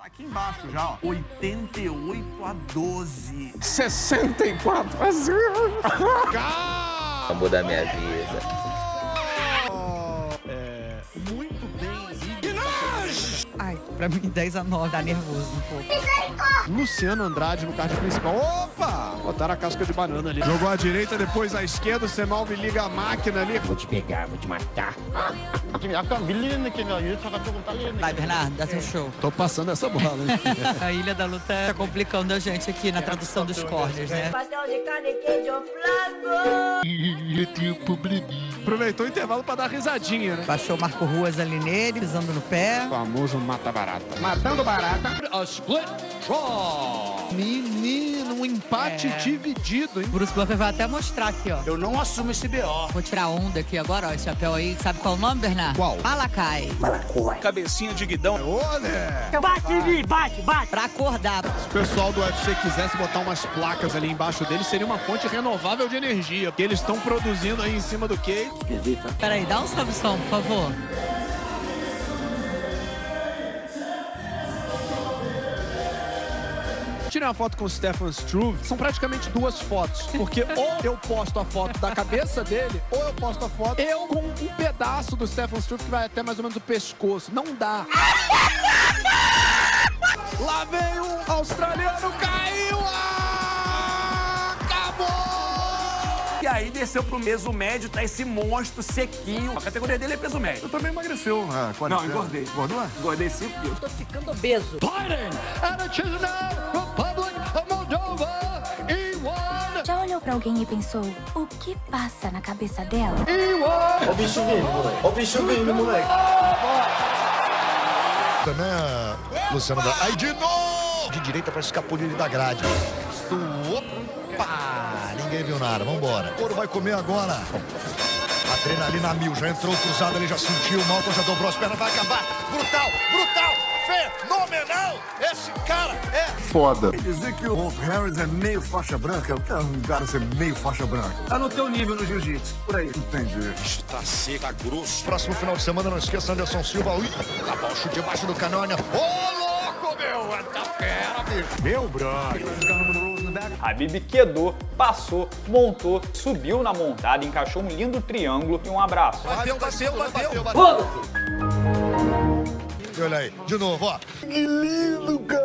Tá aqui embaixo já, ó. 88-12. 64-0. Vou mudar minha vida. Muito bem. Ai, pra mim 10-9 dá nervoso um pouco. Luciano Andrade no card principal. Opa! Botaram a casca de banana ali. Jogou à direita, depois à esquerda. O Semal me liga a máquina ali. Vou te pegar, vou te matar. Vai, Bernardo, dá seu show. Tô passando essa bola, hein? A Ilha da Luta tá complicando a gente aqui na tradução dos corners, né? Pastel de carne e queijo flango. Eu tenho probleminha. Aproveitou o intervalo pra dar risadinha, né? Baixou o Marco Ruas ali nele, pisando no pé. O famoso mata-barata. Matando barata. A split draw. Menino, um empate dividido, hein? Bruce Buffer vai até mostrar aqui, ó. Eu não assumo esse BO. Vou tirar onda aqui agora, ó, esse chapéu aí. Sabe qual é o nome, Bernardo? Qual? Malacai. Cabecinha de guidão. Olha! Bate. Pra acordar. Se o pessoal do UFC quisesse botar umas placas ali embaixo dele, seria uma fonte renovável de energia. Que eles estão produzindo aí em cima do cage. Peraí, dá um salve-som, por favor. Tirei uma foto com o Stefan Struve, são praticamente duas fotos, porque ou eu posto a foto da cabeça dele, ou eu posto a foto eu com um pedaço do Stefan Struve que vai até mais ou menos o pescoço. Não dá. Lá vem o australiano, caiu! Acabou! E aí desceu pro peso médio, tá esse monstro sequinho. A categoria dele é peso médio. Eu também emagreceu. Não, engordei. Engordou? Engordei 5 quilos. Tô ficando obeso. Já olhou pra alguém e pensou, o que passa na cabeça dela? Ó o bicho vindo, moleque. Ó o bicho vindo, moleque. Também, Luciano da... Aí de novo! De direita para escapulir ele da grade. Opa! Ninguém viu nada, vambora. O couro vai comer agora. Adrenalina a mil, já entrou cruzado, ele já sentiu, o Malcolm já dobrou as pernas, vai acabar. Brutal, fenomenal! Esse cara é Foda. Quer dizer que o Rolf Harris é meio faixa branca? Eu quero um cara ser meio faixa branca. Tá no teu nível no jiu-jitsu, por aí. Entendi. Está seco, tá grosso. Próximo final de semana, não esqueça, Anderson Silva. Ui, abaixo, debaixo do canônia. Ô, louco, meu! Essa fera, bicho. Meu brother. Khabib quedou, passou, montou, subiu na montada, encaixou um lindo triângulo e um abraço. Bateu. Foda-se. E olha aí, de novo, ó. Que lindo, cara.